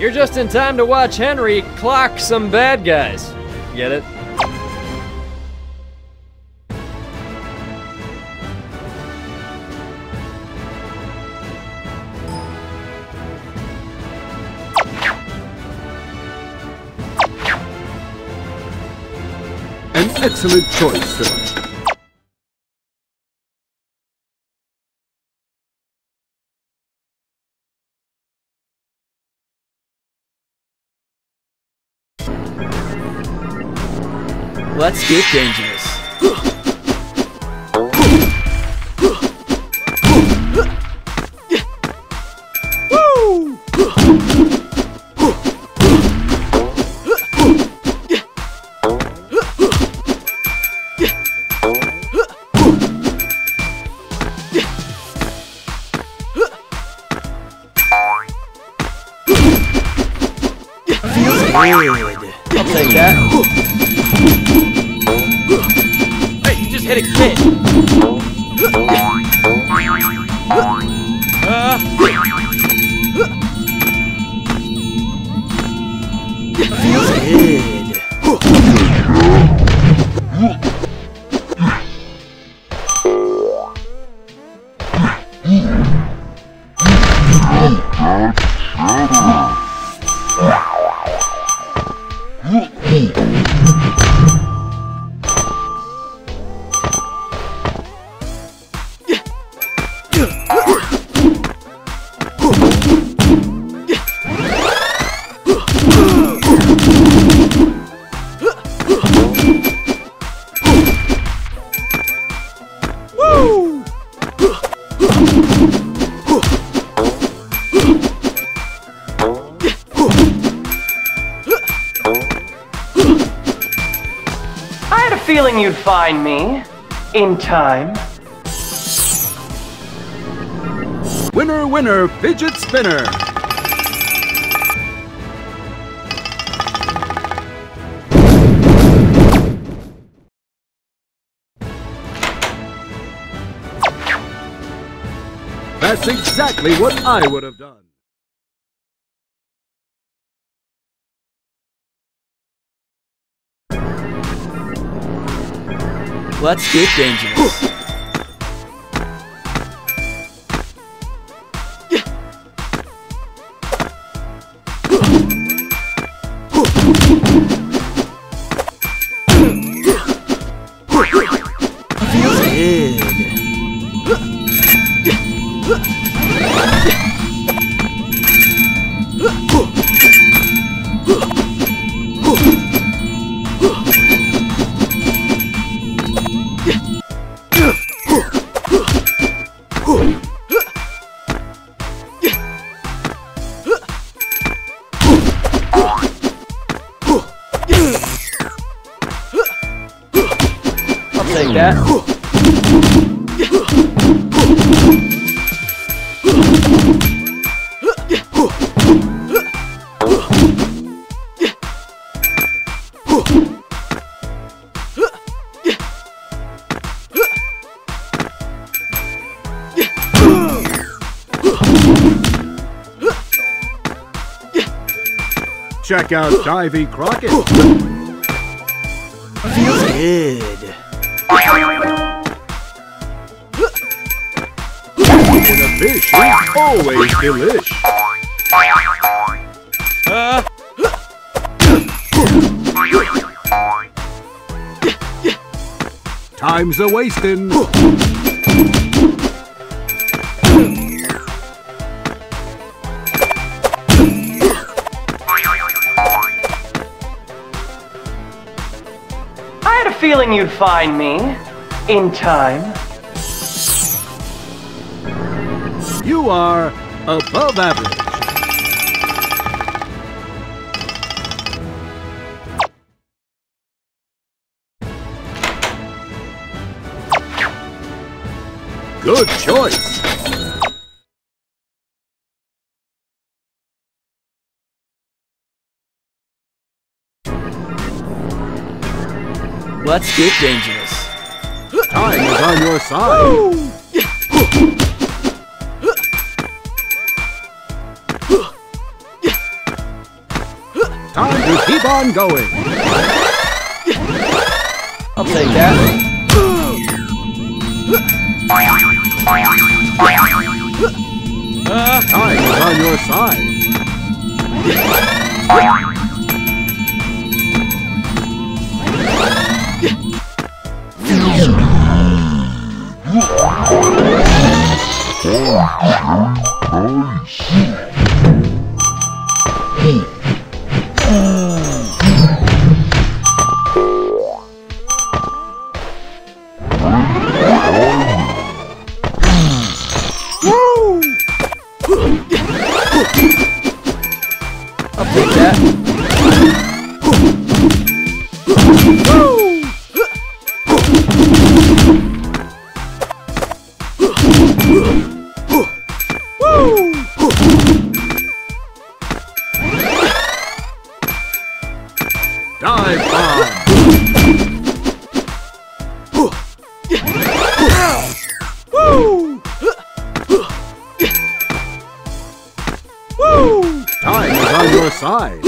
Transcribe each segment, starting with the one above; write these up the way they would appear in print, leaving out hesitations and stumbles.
You're just in time to watch Henry clock some bad guys. Get it? An excellent choice, sir. Let's get dangerous. I'll take that. Hey, you just hit a kid. Feels good. Feeling you'd find me in time. Winner, winner, fidget spinner. That's exactly what I would have done. Let's get dangerous. Feels good. Take that. Check out Divey Crockett. Feels good. And a fish is always delish. Time's a wastin'. I had a feeling you'd find me in time. You are above average. Good choice. Let's get dangerous. Time is on your side. Time to keep on going. I'll take that. Time is on your side. I'll take that. Dive bomb. Time is on your side.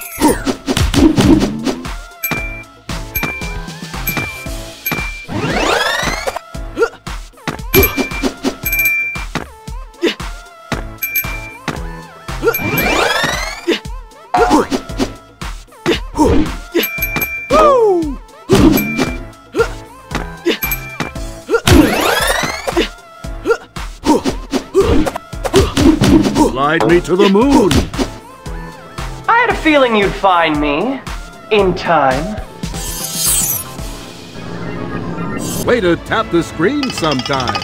Slide me to the moon. I had a feeling you'd find me in time. Way to tap the screen sometimes.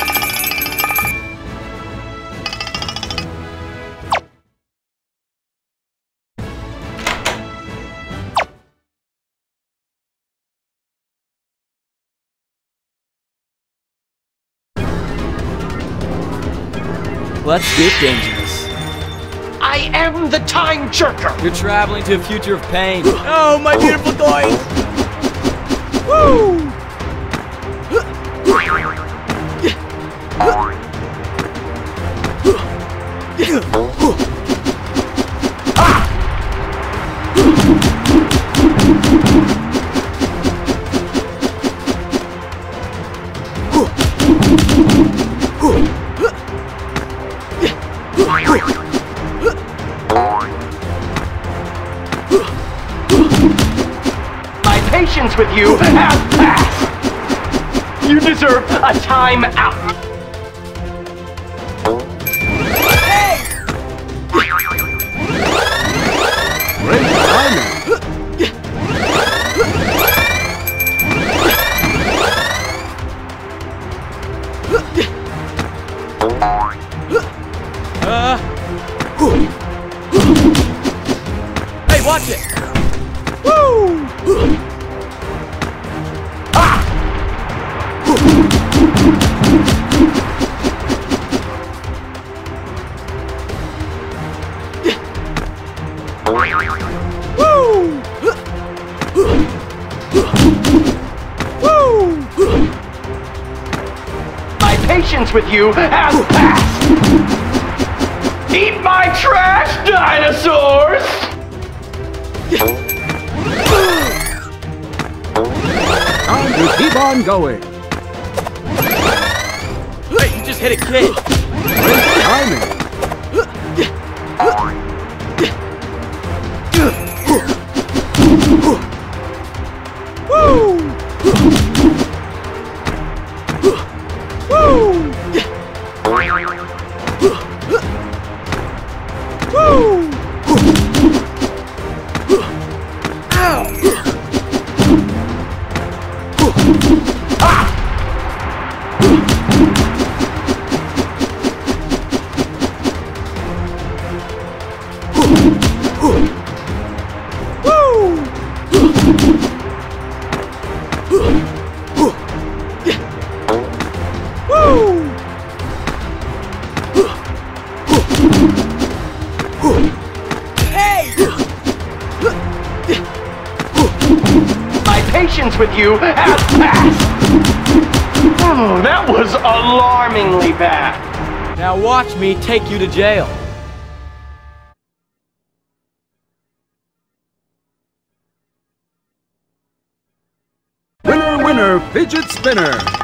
Let's get dangerous. I am the time jerker. You're traveling to a future of pain. Oh, my beautiful toys! Woo! My patience with you has passed. You deserve a time out. Great timing. Hey, watch it! My patience with you has passed. Eat my trash, dinosaurs! Time to keep on going. Hey, you just hit a kid! Great timing. My patience with you has passed. Oh, that was alarmingly bad. Now watch me take you to jail. winner, fidget spinner.